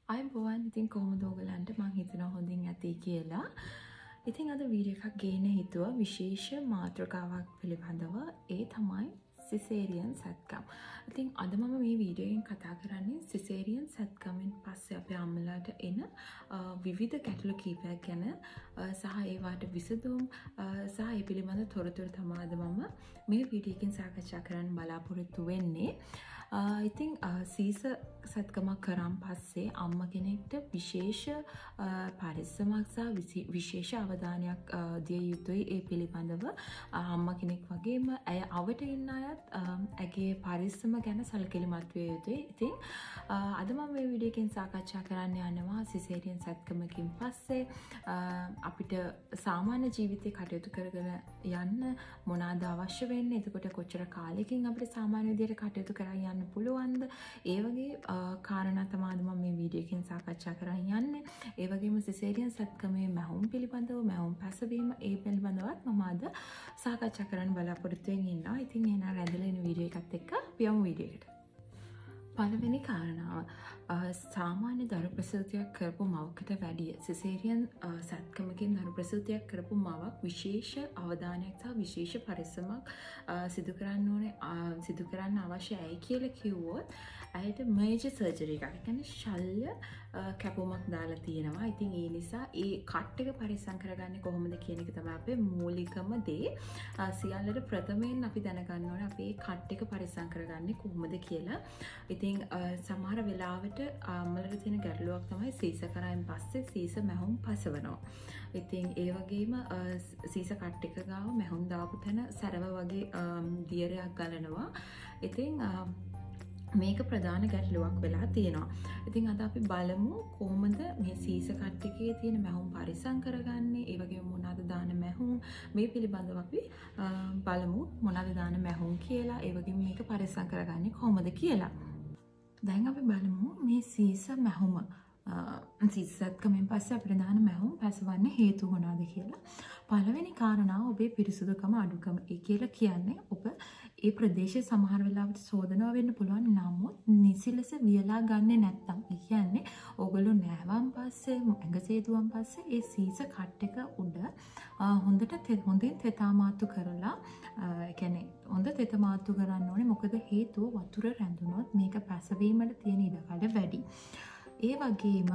අයිබෝවන් ඉතින් කොහොමද ඔයගලන්ට මං හිතනවා හොඳින් ඇති කියලා. ඉතින් අද වීඩියෝ එකක් ගේන්න හිතුවා විශේෂ මාතෘකාවක් පිළිබඳව. ඒ තමයි සිසේරියන් සැත්කම්. ඉතින් අද මම මේ වීඩියෝ එකෙන් කතා කරන්නේ සිසේරියන් සැත්කමෙන් පස්සේ අපේ අම්මලාට එන විවිධ ගැටලු කීපයක් ගැන සහ ඒවට විසඳුම් සහ ඒ පිළිබඳ තොරතුරු තමයි අද මම මේ වීඩියෝ එකෙන් සාකච්ඡා කරන්න බලාපොරොත්තු වෙන්නේ. ඉතින් සීස සැත්කමක් කරන් පස්සේ අම්ම කෙනෙක්ට විශේෂ පරිස්සමක් සහ විශේෂ අවධානයක් දිය යුතුයි ඒ පිළිබඳව. අම්ම කෙනෙක් වගේම ඇය අවට ඉන්න අයත් ඇගේ පරිස්සම ගැන සැලකිලිමත් විය යුතුයි. ඉතින් අද මම මේ වීඩියෝ එකෙන් සාකච්ඡා කරන්න යනවා සිසේරියන් සැත්කමකින් පස්සේ අපිට සාමාන්‍ය ජීවිතේ කටයුතු කරගෙන යන්න මොනවාද අවශ්‍ය වෙන්නේ? එතකොට කොච්චර කාලෙකින් අපිට සාමාන්‍ය විදිහට කටයුතු කරන් යන්න පුළුවන්ද? ඒ වගේ කාරණා තමයි මම මේ වීඩියෝ එකෙන් සාකච්ඡා කරන් යන්නේ. ඒ වගේම සිසේරියන් සැත්කමේ මැහුම් පිළිබඳව මැහුම් පැසවීම ඒ පිළිබඳවත් මම අද සාකච්ඡා කරන්න බලාපොරොත්තු වෙමින් ඉන්නවා. ඉතින් එහෙනම් රැඳිලා ඉන්න වීඩියෝ එකත් එක්ක පියමු වීඩියෝ එකට. පළවෙනි කාරණාව සාමාන්‍ය දරු ප්‍රසූතියක් කරපු මවකට වැඩිය සිසේරියන් සැත්කමකින් දරු ප්‍රසූතියක් කරපු මවක් විශේෂ අවධානයක් සහ විශේෂ පරිස්සමක් සිදු කරන්න අවශ්‍යයි. ඇයි කියලා කිව්වොත් ඇයට මේජර් සර්ජරි එකක්, ඒ කියන්නේ ශල්‍ය කැපුමක් දාලා තියෙනවා. ඉතින් ඒ නිසා ඒ කට් එක පරිස්සම් කරගන්නේ කොහොමද කියන එක තමයි අපේ මූලිකම දේ. සියල්ලට ප්‍රථමයෙන් අපි දැනගන්න ඕනේ අපි මේ කට් එක පරිස්සම් කරගන්නේ කොහොමද කියලා. ඉතින් සමහර වෙලාවට අම්මලට තියෙන ගැටලුවක් තමයි සීස කරායින් පස්සේ සීස මැහුම් පසවනවා. ඉතින් ඒ වගේම සීස කට් එක ගාව මැහුම් දාපු තැන සැරව වගේ දියරයක් ගලනවා. ඉතින් මේක ප්‍රධාන ගැටලුවක් වෙලා තියෙනවා. ඉතින් අද අපි බලමු කොහොමද මේ සීස කට් එකේ තියෙන මැහුම් පරිස්සම් කරගන්නේ. ඒ වගේම මොනවාද දාන මැහුම් මේ පිළිබඳව අපි බලමු මොනවාද දාන මැහුම් කියලා. ඒ වගේම මේක පරිස්සම් කරගන්නේ කොහොමද කියලා. දැන් අපි බලමු මේ සීස මැහුම සීස සැත්කමෙන් පස්සේ අපිට දාන මැහුම් පැසවන්න හේතු මොනවාද කියලා. පළවෙනි කාරණාව ඔබේ පිරිසුදුකම අඩුකම. ඒ කියලා කියන්නේ ඔබ ඒ ප්‍රදේශයේ සමහර වෙලාවට සෝදනවා වෙන්න පුළුවන්. නමුත් නිසි ලෙස වියලා ගන්නේ නැත්නම්, ඒ කියන්නේ ඔයගොල්ලෝ නෑවන් පස්සේ ඇඟ සේදුවන් පස්සේ ඒ සීස කට් එක උඩ හොඳින් තෙතාමාතු කරලා, ඒ කියන්නේ හොඳ තෙතාමාතු කරන්න ඕනේ. මොකද හේතුව වතුර රැඳුනොත් මේක පැසවීමට තියෙන ඉඩකඩ වැඩි. ඒ වගේම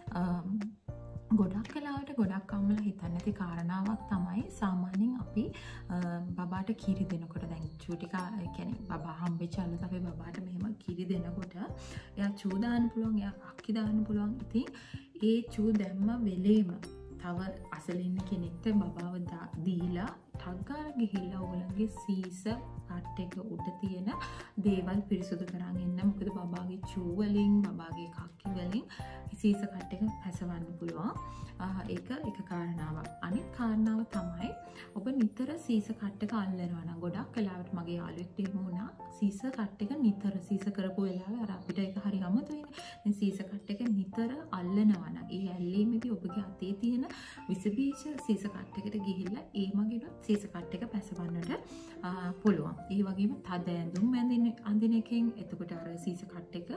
ගොඩක් වෙලාවට ගොඩක් අම්මලා හිතන්නේ නැති කාරණාවක් තමයි සාමාන්‍යයෙන් අපි බබාට කිරි දෙනකොට, දැන් චූටි ඒ කියන්නේ බබා හම්බෙච්ච අලුත් අපේ බබාට මෙහෙම කිරි දෙනකොට එයා චූ දාන්න පුළුවන්, එයා අක්කි දාන්න පුළුවන්. ඉතින් ඒ චූ දැම්ම වෙලේම තව අසලින් කෙනෙක්ට බබාව දීලා ටක් ගාලා ගිහිල්ලා ඔයගලගේ සීස කට් එක උඩ තියෙන දේවල් පිරිසුදු කරන් එන්න. මොකද බබාගේ චූ වලින් බබාගේ කක්කි වලින් සීස කට් එක පැසවන්න පුළුවන්. ඒක එක කාරණාවක්. අනිත් කාරණාව තමයි ඔබ නිතර සීස කට් එක අල්ලනවා නම්, ගොඩක් වෙලාවට මගේ යාළුවෙක්ට එහෙම වුණා. සීස කට් එක නිතර සීස කරපු වෙලාවේ අර අපිට ඒක හරි අමතකයිනේ. දැන් සීස කට් එක නිතර අල්ලනවා නම් ඒ ඇල්ලීමේදී ඔබගේ අතේ තියෙන විස බීජ සීස කට් එකට ගිහිල්ලා ඒ මගිනුත් සීස කට් එක පැසවන්නට පුළුවන්. ඒ වගේම තද ඇඳුම් අඳින එකෙන් එතකොට අර සීස කට් එක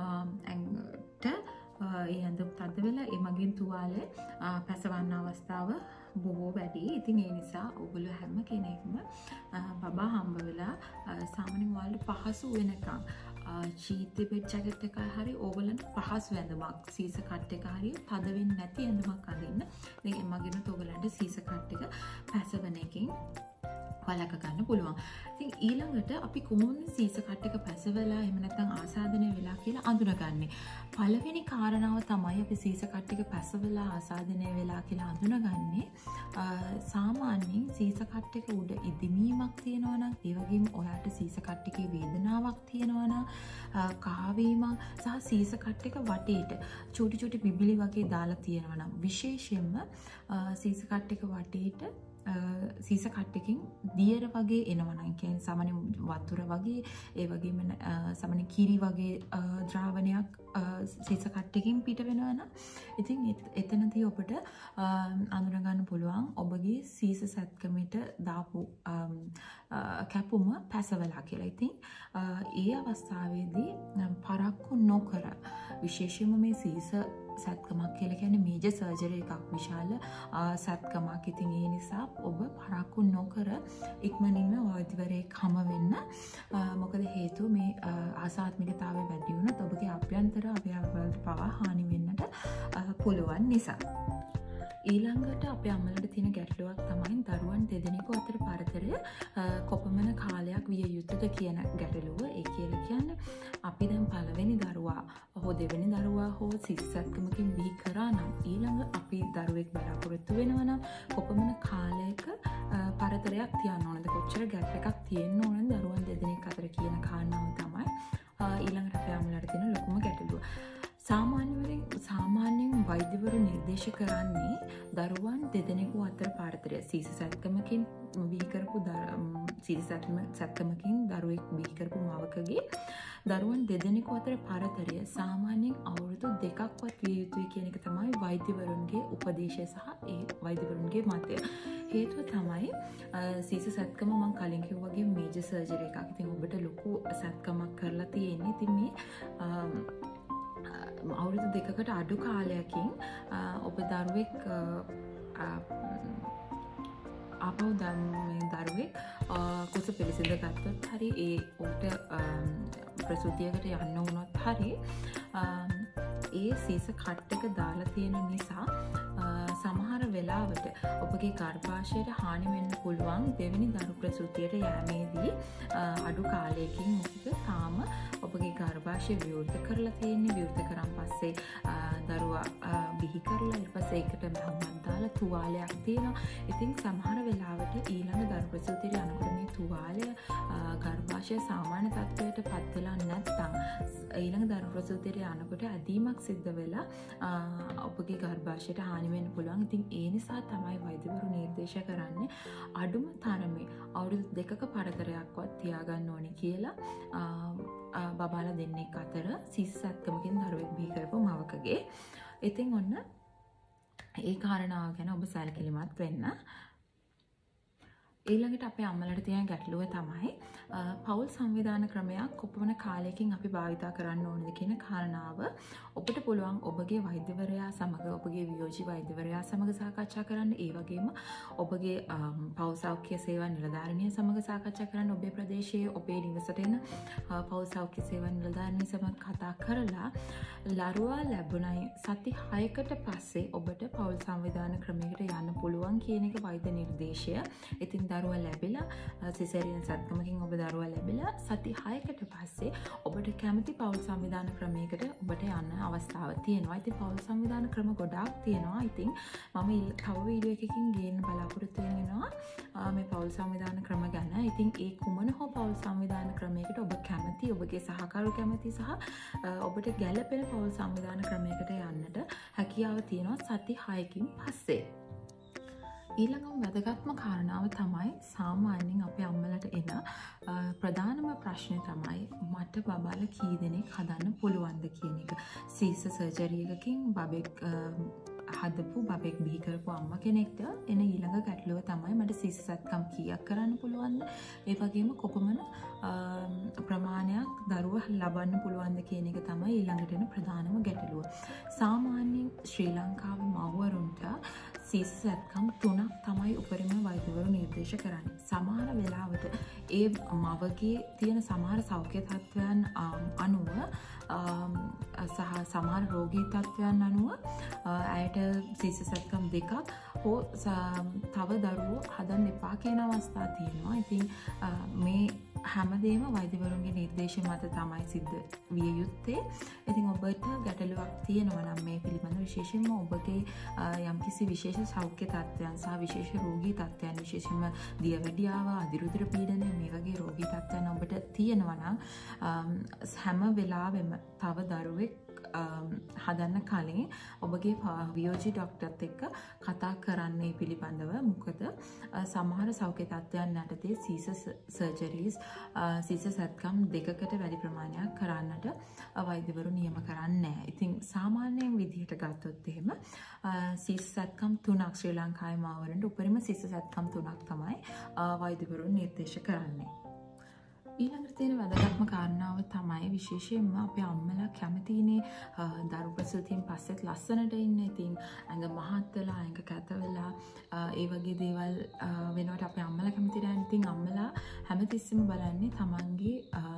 ඇඟට ඒ ඇඳුම් තද වෙලා ඒ මගින් තුවාලේ පැසවන්න අවස්ථාව බොහෝ වැඩි. ඉතින් ඒ නිසා ඔයගොල්ලෝ හැම කෙනෙක්ම බබා හම්බ වෙලා සාමාන්‍යයෙන් ඔයාලට පහසු වෙනකම් චීති බෙඩ් ජැකට් එක හරි ඕගොල්ලන්ට පහසු ඇඳුමක් සීස කට් එක හරි තද වෙන්නේ නැති ඇඳුමක් අඳින්න. ඉතින් ඒ මගිනුත් ඔයගොල්ලන්ට සීස කට් එක පැසවන එකෙන් වලක ගන්න පුළුවන්. ඉතින් ඊළඟට අපි කොහොමද සීස කට් එක පැසවලා එහෙම නැත්නම් ආසාදනය වෙලා කියලා අඳුනගන්නේ? පළවෙනි කාරණාව තමයි අපි සීස කට් එක පැසවලා ආසාදනය වෙලා කියලා අඳුනගන්නේ. සාමාන්‍යයෙන් සීස කට් එක උඩ ඉදිමීමක් තියෙනවා නම්, ඒ වගේම ඔයාට සීස කට් එකේ වේදනාවක් තියෙනවා නම්, කහවීමක් සහ සීස කට් එක වටේට චූටි චූටි බිබිලි වගේ දාලා තියෙනවා නම්, විශේෂයෙන්ම සීස කට් එක වටේට සීස කට්ටකින් දියර වගේ එනවා නම් කියන්නේ සාමාන්‍ය වතුර වගේ ඒ වගේම සාමාන්‍ය කිරි වගේ ද්‍රාවණයක් සීස කට්ටකින් පිට වෙනවා නම් ඉතින් එතනදී ඔබට අඳුන ගන්න පුළුවන් ඔබගේ සීස සැත්කමට දාපු කැපුම පැසවලා කියලා. ඉතින් ඒ අවස්ථාවේදී පරක්කු නොකර විශේෂයෙන්ම මේ සීස සැත්කමක් කියලා කියන්නේ මේජර් සර්ජරි එකක් විශාල සැත්කමක්. ඉතින් ඒ නිසා ඔබ පරක්කු නොකර ඉක්මනින්ම වෛද්‍යවරයෙක් හම වෙන්න. මොකද හේතුව මේ ආසාත්මිකතාවය වැඩි වුණොත් ඔබගේ අභ්‍යන්තර අවයවවලට පවා හානි වෙන්නට පුළුවන් නිසා. ඊළඟට අපේ අම්මලට තියෙන ගැටලුවක් තමයි දරුවන් දෙදෙනෙකු අතර පරතරය කොපමණ කාලයක් විය යුතුද කියන ගැටලුව. ඒ කියලා කියන්නේ අපි දැන් පළවෙනි දරුවා හෝ දෙවෙනි දරුවා හෝ සිස්සත්කමකින් බිහි කරා නම් ඊළඟ අපි දරුවෙක් බලාපොරොත්තු වෙනවා නම් කොපමණ කාලයක පරතරයක් තියන්න ඕනද, කොච්චර ගැප් එකක් තියෙන්න ඕනද දරුවන් දෙදෙනෙක් අතර කියන කාරණාව තමයි ඊළඟට අපේ අම්මලට තියෙන ලොකුම ගැටලුව. සාමාන්‍යයෙන් වෛද්‍යවරු නිර්දේශ කරන්නේ දරුවන් දෙදෙනෙකු අතර පරතරය සීස සැත්කමකින් බිහි කරපු සැත්කමකින් දරුවෙක් බිහි කරපු මවකගේ දරුවන් දෙදෙනෙකු අතර පරතරය සාමාන්‍යයෙන් අවුරුදු 2ක්වත් විය යුතුයි කියන එක තමයි වෛද්‍යවරුන්ගේ උපදේශය සහ ඒ වෛද්‍යවරුන්ගේ මතය. හේතුව තමයි සීස සැත්කම මම කලින් කිව්වා වගේ මේජර් සර්ජරි එකක්. ඉතින් ඔබට ලොකු සැත්කමක් කරලා තියෙන්නේ. ඉතින් මේ අවුරුදු 2කට අඩු කාලයකින් ඔබ දරුවෙක් ආපහු දරුවෙක් කුස පිළිසිඳ ගත්තොත් හරි ඒ උට ප්‍රසූතියකට යන්න වුණොත් හරි ඒ සීස කට්ටක දාලා තියෙන නිසා සමහර වෙලාවට ඔබගේ ගර්භාෂයට හානි වෙන්න පුළුවන් දෙවෙනි දරු ප්‍රසූතියට යෑමේදී අඩු කාලයකින්. මොකද තාම ඔබගේ ගර්භාෂය විවෘත කරලා තියෙන්නේ. විවෘත කරන් පස්සේ දරුවා බිහි කරලා ඊට පස්සේ ඒකට මහමත් දාලා තුවාලයක් තියෙනවා. ඉතින් සමහර වෙලාවට ඊළඟ දරු ප්‍රසූතියට යනකොට මේ තුවාලය ගර්භාෂය සාමාන්‍ය තත්ත්වයට පත් වෙලා නැත්නම් ඊළඟ දරු ප්‍රසූතියට යනකොට ඇදීමක් සිද්ධ වෙලා ඔබගේ ගර්භාෂයට හානි වෙන්න පුළුවන්. ඉතින් ඒ නිසා තමයි වෛද්‍යවරු නිර්දේශ කරන්නේ අඩුම තරමේ අවුරුදු 2ක පරතරයක්වත් තියාගන්න ඕනේ කියලා බබාලා දෙන්නෙක් අතර සීස සැත්කමකින් දරුවෙක් බිහි කරපු මවකගේ. ඉතින් ඔන්න ඒ කාරණාව ගැන ඔබ සැලකිලිමත් වෙන්න. ඊළඟට අපේ අම්මලට තියෙන ගැටලුව තමයි පෞල් සංවිධාන ක්‍රමයක් කොපමණ කාලයකින් අපි භාවිතා කරන්න ඕනද කියන කාරණාව. ඔබට පුළුවන් ඔබගේ වෛද්‍යවරයා සමග ඔබගේ වියෝජි වෛද්‍යවරයා සමග සාකච්ඡා කරන්න. ඒ වගේම ඔබගේ පෞල් සෞඛ්‍ය සේවා නිලධාරිනිය සමග සාකච්ඡා කරන්න. ඔබේ ප්‍රදේශයේ ඔබේ නිවසට එන පෞල් සෞඛ්‍ය සේවා නිලධාරිනිය සමග කතා කරලා ලරුවා ලැබුණයි සති 6කට පස්සේ ඔබට පෞල් සංවිධාන ක්‍රමයකට යන්න පුළුවන් කියන එක වෛද්‍ය නිර්දේශය. ඉතින් දරුවා ලැබිලා සිසේරියන් සැත්කමකින් ඔබ දරුවා ලැබිලා සති 6කට පස්සේ ඔබට කැමති පෞල් සංවිධාන ක්‍රමයකට ඔබට යන්න අවස්ථාවක් තියෙනවා. ඉතින් පෞල් සංවිධාන ක්‍රම ගොඩාක් තියෙනවා. ඉතින් මම තව වීඩියෝ එකකින් ගේන්න බලාපොරොත්තු වෙනවා මේ පෞල් සංවිධාන ක්‍රම ගැන. ඉතින් ඒ කුමන හෝ පෞල් සංවිධාන ක්‍රමයකට ඔබ කැමති, ඔබගේ සහකරු කැමති සහ ඔබට ගැළපෙන පෞල් සංවිධාන ක්‍රමයකට යන්නට හැකියාව තියෙනවා සති 6කින් පස්සේ. ඊළඟම වැදගත්ම කාරණාව තමයි සාමාන්‍යයෙන් අපේ අම්මලට එන ප්‍රධානම ප්‍රශ්නේ තමයි මට බබාලා කී දෙනෙක් හදන්න පුළුවන්ද කියන එක. සීස සර්ජරි එකකින් බබෙක් හදපු බබෙක් බිහි කරපු අම්මා කෙනෙක්ට එන ඊළඟ ගැටලුව තමයි මට සීස සැත්කම් කීයක් කරන්න පුළුවන්ද? ඒ වගේම කොපමණ ප්‍රමාණයක් දරුවා ලබන්න පුළුවන්ද කියන එක තමයි ඊළඟට එන ප්‍රධානම ගැටලුව. සාමාන්‍යයෙන් ශ්‍රී ලංකාවේ මව්වරුන්ට සීස සැත්කම් 3ක් තමයි උපරිම වෛද්‍යවරු නිර්දේශ කරන්නේ. සමහර වෙලාවට ඒ මවගේ තියෙන සමහර සෞඛ්‍ය තත්ත්වයන් අනුව සහ සමහර රෝගී තත්ත්වයන් අනුව ඇයට සීස සැත්කම් 2ක් හෝ තව දරුවෝ හදන්න එපා කියන අවස්ථා තියෙනවා. ඉතින් මේ හැමදේම වෛද්‍යවරුන්ගේ නිර්දේශ මත තමයි සිද්ධ විය යුත්තේ. ඉතින් ඔබට ගැටලුවක් තියෙනවා නම් මේ පිළිබඳව විශේෂයෙන්ම ඔබගේ යම්කිසි විශේෂ සෞඛ්‍ය තත්ත්වයන් සහ විශේෂ රෝගී තත්ත්වයන් විශේෂයෙන්ම දියවැඩියාව, අදිරුධිර පීඩනය මේ වගේ රෝගී තත්ත්වයන් ඔබට තියෙනවා නම් හැම වෙලාවෙම තව දරුවෙක් හදන්න කලින් ඔබගේ වියෝජී ડોක්ටර්ත් එක්ක කතා කරන්න පිළිබඳව. මොකද සමහර සෞඛ්‍ය තත්ත්වයන් යටතේ සීසස් සර්ජරීස් සීසස් සැත්කම් දෙකකට වැඩි ප්‍රමාණයක් කරන්නට වෛද්‍යවරු නියම කරන්නේ නැහැ. ඉතින් සාමාන්‍යයෙන් විදිහට ගත්තොත් එහෙම සීසස් සැත්කම් 3ක් ශ්‍රී ලංකාවේ මාවලට උපරිම සීසස් සැත්කම් 3ක් තමයි වෛද්‍යවරු නිර්දේශ කරන්නේ. ඊළඟට තියෙන වැදගත්ම කාරණාව තමයි විශේෂයෙන්ම අපේ අම්මලා කැමතිනේ දරු ප්‍රසූතියෙන් පස්සෙත් ලස්සනට ඉන්න. ඉතින් ඇඟ මහත් වෙලා ඇඟ කැත වෙලා ඒ වගේ දේවල් වෙනවට අපේ අම්මලා කැමති නැහැ. ඉතින් අම්මලා හැමතිස්සෙම බලන්නේ තමන්ගේ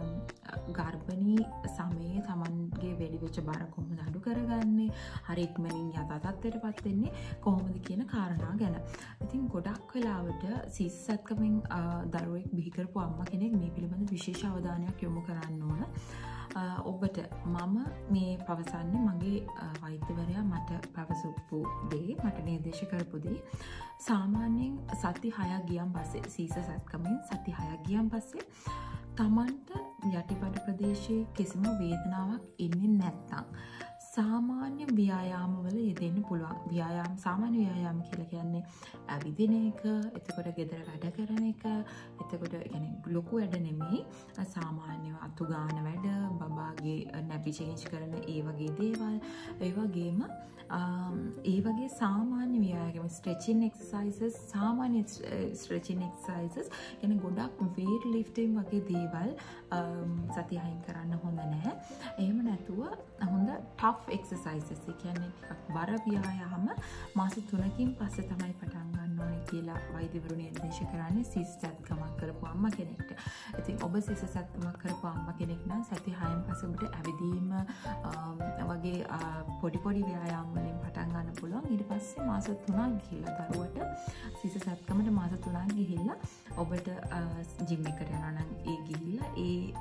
ගර්භණී සමයේ තමන්ගේ වැඩි වෙච්ච බර කොහොමද අඩු කරගන්නේ, හරි ඉක්මනින් යථා තත්ත්වයටපත් වෙන්නේ කොහොමද කියන කාරණා ගැන. ඉතින් ගොඩක් වෙලාවට සීසස් සැත්කමෙන් දරුවෙක් බිහි කරපු අම්මා කෙනෙක් මේ පිළිබඳ විශේෂ අවධානයක් යොමු කරන්න ඕන. ඔබට මම මේ පවසන්නේ මගේ වෛද්‍යවරයා මට පැවසපු දේ, මට නිර්දේශ කරපු දේ. සාමාන්‍යයෙන් සති 6ක් ගියන් පස්සේ සීසස් සැත්කමෙන් සති 6ක් ගියන් පස්සේ තමන්ට යටිපඩ ප්‍රදේශයේ කිසිම වේදනාවක් එන්නේ නැත්නම් සාමාන්‍ය ව්‍යායාමවල යෙදෙන්න පුළුවන්. සාමාන්‍ය ව්‍යායාම කියලා කියන්නේ ඇවිදින එක, එතකොට ගෙදර වැඩ කරන එක, එතකොට කියන්නේ ලොකු වැඩ නෙමෙයි, සාමාන්‍ය අතු ගාන වැඩ, බබාගේ නැපි චේන්ජ් කරන ඒ වගේ දේවල්, ඒ වගේම ඒ වගේ සාමාන්‍ය ව්‍යායාම ස්ට්‍රෙචින් එක්සර්සයිසස්, සාමාන්‍ය ස්ට්‍රෙචින් එක්සර්සයිසස් කියන්නේ ගොඩක් weight lifting වගේ දේවල් සතිය අයින් කරන්න හොඳ නැහැ. එහෙම නැතුව හොඳ tough exercises කියන්නේ ටිකක් බර ව්‍යායාම මාස 3කින් පස්සේ තමයි පටන් ගන්න ඕනේ කියලා වෛද්‍යවරු නිර්දේශ කරන්නේ සීසස් සැත්කමක් කරපු අම්මා කෙනෙක්ට. ඉතින් ඔබ සීසස් සැත්කමක් කරපු අම්මා කෙනෙක් නම් සති 6න් පස්සේ ඔබට ඇවිදීම වගේ පොඩි ව්‍යායාම වලින් පටන් ගන්න පුළුවන්. ඊට පස්සේ මාස 3ක් ගිහිල්ලා දරුවට සීසස් සැත්කමට මාස 3ක් ගිහිල්ලා ඔබට ජිම් එකට යනවා නම් ඒ ගිහිල්ලා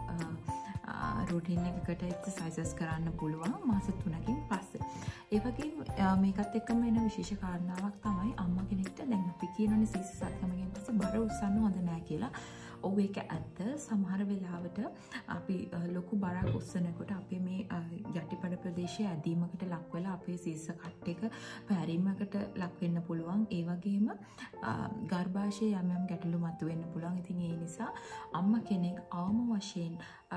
ඒ රුටින් එකකට එක්සර්සයිසස් කරන්න පුළුවන් මාස 3කින් පස්සේ. ඒ වගේම මේකත් එක්කම වෙන විශේෂ කාරණාවක් තමයි අම්මා කෙනෙක්ට දැන් අපි කියනනේ සීසස් සැත්කමකින් පස්සේ බර උස්සන්න හොඳ නැහැ කියලා. ඔව් ඒක ඇත්ත. සමහර වෙලාවට අපි ලොකු බරක් උස්සනකොට අපේ මේ යටිපඩ ප්‍රදේශයේ ඇදීමකට ලක් වෙලා අපේ සීසස් කට් එක පැරීමකට ලක් වෙන්න පුළුවන්. ඒ වගේම ගර්භාෂයේ යම් ගැටලු මතුවෙන්න පුළුවන්. ඉතින් ඒ නිසා අම්මා කෙනෙක් අවම වශයෙන්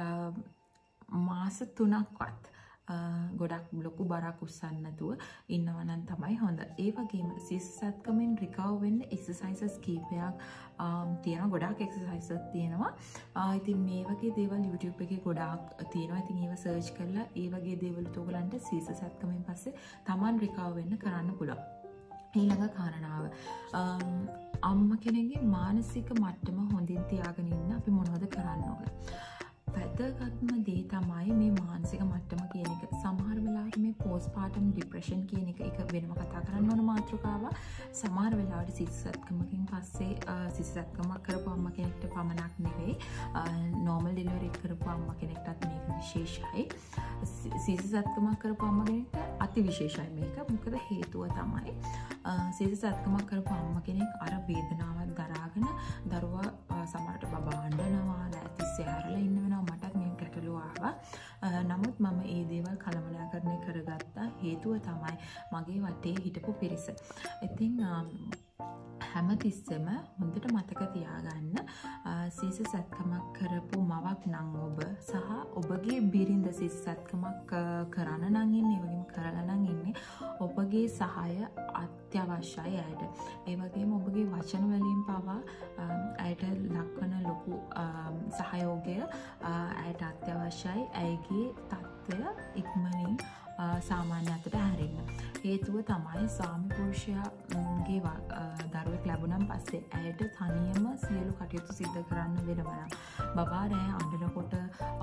මාස 3ක්වත් ගොඩක් ලොකු බරක් උස්සන්න නැතුව ඉන්නවා නම් තමයි හොඳ. ඒ වගේම සීසස් සැත්කමෙන් රිකවර් වෙන්න එක්සර්සයිසස් කීපයක් තියෙනවා. ගොඩක් එක්සර්සයිසස් තියෙනවා. ඉතින් මේ වගේ දේවල් YouTube එකේ ගොඩාක් තියෙනවා. ඉතින් ඒව සර්ච් කරලා ඒ වගේ දේවල් උගලන්ට සීසස් සැත්කමෙන් පස්සේ Taman රිකවර් වෙන්න කරන්න පුළුවන්. ඊළඟ කාරණාව අම්මා කෙනෙක්ගේ මානසික මට්ටම හොඳින් තියාගෙන ඉන්න අපි මොනවද කරන්න ඕන? වැදගත්ම දේ තමයි මේ මානසික මට්ටම කියන එක. සමහර වෙලාවට මේ postpartum depression කියන එක වෙනම කතා කරන්න ඕන මාතෘකාවක්. සමහර වෙලාවට සීසස් සැත්කමකින් පස්සේ සීසස් සැත්කමක් කරපු අම්මා කෙනෙක්ට පමණක් නෙවෙයි normal delivery කරපු අම්මා කෙනෙක්ටත් මේක විශේෂයි. සීසස් සැත්කමක් කරපු අම්මා කෙනෙක්ට අති විශේෂයි මේක. මොකද හේතුව තමයි සීසස් සැත්කමක් කරපු අම්මා කෙනෙක් අර වේදනාවක් දරාගෙන දරුවා සමහරට බබා අඬනවා, ලෑතිස්සේ හැරලා ඉන්න වෙනවා. මටත් මේ ගැටලුව ආවා. නමුත් මම ඒ දේවල් කළමනාකරණය කරගත්තා. හේතුව තමයි මගේ වටේ හිටපු පිරිස. ඉතින් හැමතිස්සෙම හොඳට මතක තියාගන්න සීසස් සැත්කමක් කරපු මවක් නම් ඔබ සහ ඔබගේ බිරිඳ සීසස් සැත්කමක් කරන්න නම් ඉන්නේ, ඒ වගේම කරලා නම් ඉන්නේ, ඔබගේ සහාය අත්‍යවශ්‍යයි ඇයට. ඒ වගේම ඔබගේ වචන වලින් පවා ඇයට ලක්වන ලොකු සහයෝගය ඇයට අත්‍යවශ්‍යයි. ඇයගේ තත්ත්වය ඉක්මනින් සාමාන්‍ය අතට හැරෙන්න. හේතුව තමයි ස්වාමි පුරුෂයාගේ දරුවෙක් ලැබුණන් පස්සේ ඇයට තනියම සියලු කටයුතු සිද්ධ කරන්න වෙනවා. බබා රෑ අඬනකොට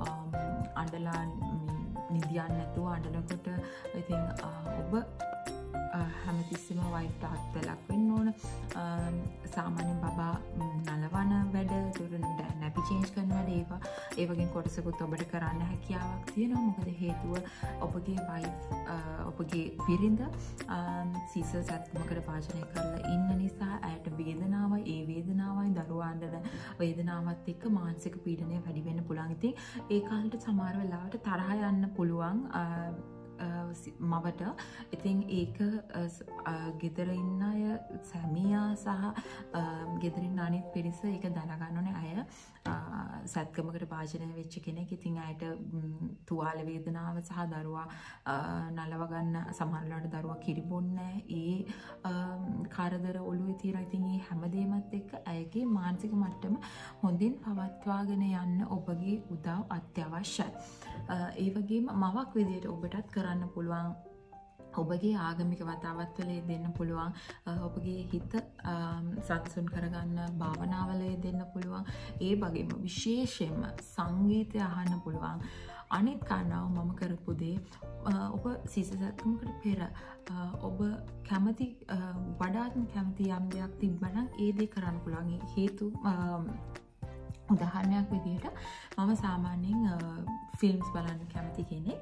අඬලා නිදියන්න නැතුව අඬනකොට ඉතින් ඔබ හැමතිස්සෙම වයිෆ්ට අත්වලක් වෙන්න ඕන. සාමාන්‍යයෙන් බබා නලවන වැඩ, නැපි චේන්ජ් කරන වැඩ, ඒ වගේ කොටසකුත් ඔබට කරන්න හැකියාවක් තියෙනවා. මොකද හේතුව ඔබගේ වයිෆ් ඔබගේ බිරිඳ සීසස් සැත්කමකට භාජනය කරලා ඉන්න නිසා ඇයට වේදනාවයි, ඒ වේදනාවයි දරුවා අඬන වේදනාවත් එක්ක මානසික පීඩනය වැඩි වෙන්න පුළුවන්. ඉතින් ඒ කාලේට සමහර වෙලාවට තරහ යන්න පුළුවන්. මවට. ඉතින් ඒක ගෙදර ඉන්න අය සැමියා සහ ගෙදරින් අනිත් පිරිස ඒක දැනගන්න ඕනේ අය සැත්කමකට භාජනය වෙච්ච කෙනෙක්. ඉතින් අයට තුවාල වේදනාව සහ දරුවා නලව ගන්න සමහරවිට දරුවා කිරිබොන්නේ ඒ කරදර ඔළුවේ තියලා. ඉතින් මේ හැමදේමත් එක්ක අයගේ මානසික මට්ටම හොඳින් පවත්වාගෙන යන්න ඔබගේ උදව් අත්‍යවශ්‍යයි. ඒ වගේම මවක් විදියට ඔබටත් කරන්න පුළුවන් ඔබගේ ආගමික වතාවත්වල දෙන්න පුළුවන්. ඔබගේ හිත සන්සුන් කරගන්න භාවනාවල දෙන්න පුළුවන්. ඒ වගේම විශේෂයෙන්ම සංගීතය අහන්න පුළුවන්. අනිත් කාරණාව මම කරපු දේ ඔබ සීසසත්කමකට පෙර ඔබ කැමති වඩාත්ම කැමති යම් දෙයක් තිබ්බනම් ඒ දේ කරන්න පුළුවන්. හේතු උදාහරණයක් විදිහට මම සාමාන්‍යයෙන් ෆිල්ම්ස් බලන්න කැමති කෙනෙක්.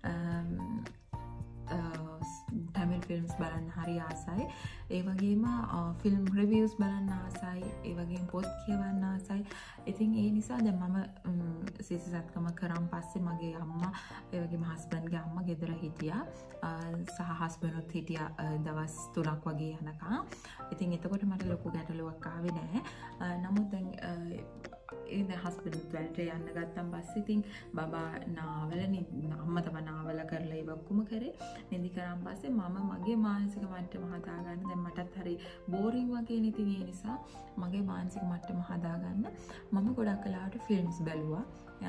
තමිල් ෆිල්ම්ස් බලන්න හරි ආසයි. ඒ වගේම ෆිල්ම් රිවිව්ස් බලන්න ආසයි. ඒ වගේම පොත් කියවන්න ආසයි. ඉතින් ඒ නිසා දැන් මම සීසසත්කම කරන් පස්සේ මගේ අම්මා ඒ වගේම හස්බන්ඩ්ගේ අම්මා ගෙදර හිටියා. සහ හස්බන්ඩ්ත් හිටියා දවස් 3ක් වගේ යනකම්. ඉතින් එතකොට මට ලොකු ගැටලුවක් ආවේ නැහැ. නමුත් දැන් ඒ හස්බන්ඩ් වැඩට යන්න ගත්තන් පස්සේ ඉතින් බබා නාවලනේ අම්මා තමයි නාවල කරලා ඒ ඔක්කොම කරේ. නිදි කරන් පස්සේ මම මගේ මානසික මට්ටම හදාගන්න දැන් මටත් හරි බෝරින් වගේ නේ. ඉතින් ඒ නිසා මගේ මානසික මට්ටම හදාගන්න මම ගොඩක් වෙලාවට ෆිල්ම්ස් බැලුවා.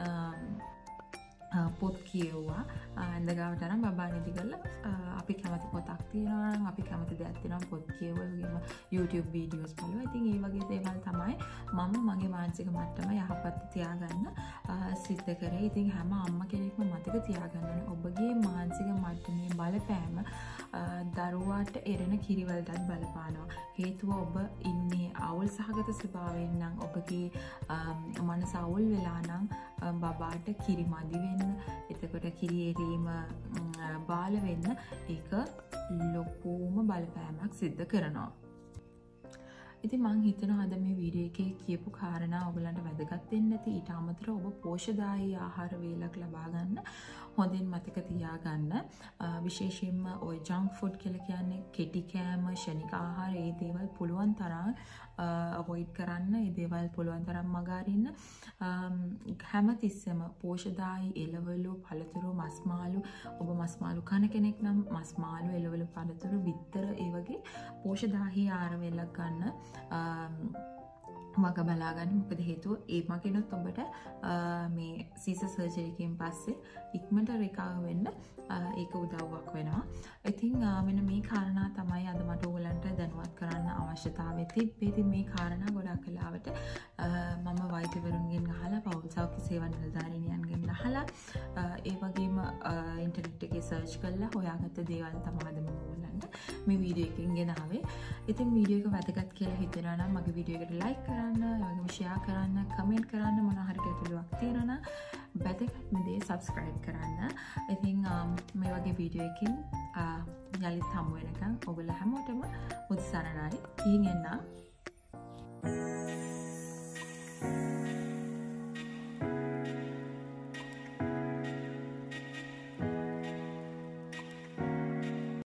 පොත් කියවුවා. ඇඳගාවට නම් බබා නිදි කරලා අපි කැමති පොතක් තියෙනවා නම් අපි කැමති දෙයක් තියෙනවා පොත් කියවුවා. ඒ වගේම YouTube වීඩියෝස් බලුවා. ඉතින් ඒ වගේ දේවල් තමයි මම මගේ මානසික මට්ටම යහපත් තියාගන්න සිද්ධ කරේ. ඉතින් හැම අම්මා කෙනෙක්ම මතක තියාගන්න ඕනේ ඔබගේ මානසික මට්ටමේ බලපෑම දරුවාට එරෙන කිරිවලටත් බලපානවා. හේතුව ඔබ ඉන්නේ අවුල් සහගත ස්වභාවයෙන් නම් ඔබගේ මනස අවුල් වෙලා නම් බබාට කිරි මදි වෙන්න, එතකොට කිරි එරීම බාල වෙන්න ඒක ලොකුම බලපෑමක් සිද්ධ කරනවා. ඉතින් මං හිතනවා අද මේ වීඩියෝ එකේ කියපු කාරණා ඔයගලන්ට වැදගත් වෙන්න ඇති. ඊට අමතරව ඔබ පෝෂ්‍යදායී ආහාර වේලක් ලබා ගන්න හොඳින් මතක තියාගන්න. විශේෂයෙන්ම ওই ජංක් ෆුඩ් කියලා කියන්නේ කෙටි කෑම, ෂණික ආහාර ඒ දේවල් පුළුවන් තරම් අවොයිඩ් කරන්න. ඒ දේවල් පුළුවන් තරම් මග අරින්න. හැමතිස්සෙම පෝෂ්‍යදායී එළවලු, පළතුරු, මස් මාළු, ඔබ මස් මාළු කන කෙනෙක් නම් මස් මාළු, එළවලු, පළතුරු, බිත්තර ඒ වගේ පෝෂ්‍යදායී ආහාර වේලක් ගන්න වග බලාගන්න. මොකද හේතුව ඒ මගිනුත් ඔබට මේ සීස සර්ජරි එකෙන් පස්සේ ඉක්මනට රිකවර් වෙන්න ඒක උදව්වක් වෙනවා. ඉතින් මෙන්න මේ කාරණා තමයි අද මට ඔයගලන්ට දැනුවත් කරන්න අවශ්‍යතාවය තිබ්බේ. ඉතින් මේ කාරණා ගොඩක් වෙලාවට මම වෛද්‍යවරුන්ගෙන් අහලා, පෞල් සෞඛ්‍ය සේවා නිලධාරීනියන්ගෙන් අහලා, ඒ වගේම ඉන්ටර්නෙට් එකේ සර්ච් කරලා හොයාගත්ත දේවල් තමයි අද මම ඔයගලන්ට මේ වීඩියෝ එකෙන් ගෙනාවේ. ඉතින් වීඩියෝ එක වැදගත් කියලා හිතෙනවා නම් මගේ වීඩියෝ එකට ලයික් කරන්න, ඒ වගේම ෂෙයා කරන්න, කමෙන්ට් කරන්න, මොනවා හරි ගැටලුවක් තියෙනවා නම් වැදගත්ම දේ subscribe කරන්න. ඉතින් මේ වගේ වීඩියෝ එකකින් යලිත් හමු වෙනකන් ඔයගොල්ලෝ හැමෝටම උත්සාහනයි. ඉන් එන්න